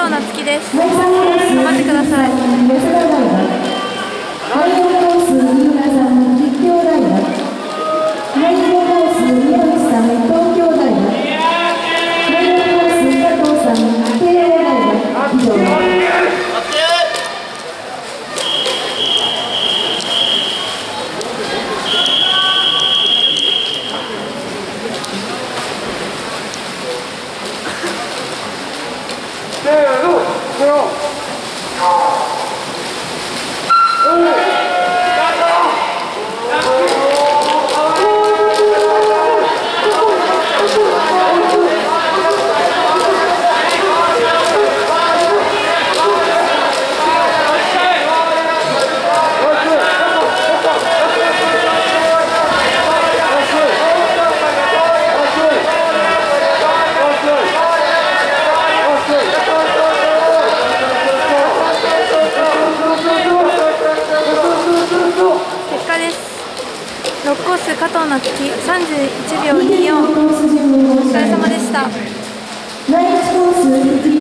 藤夏希です。頑張ってください。6コース加藤夏希31秒24、お疲れ様でした。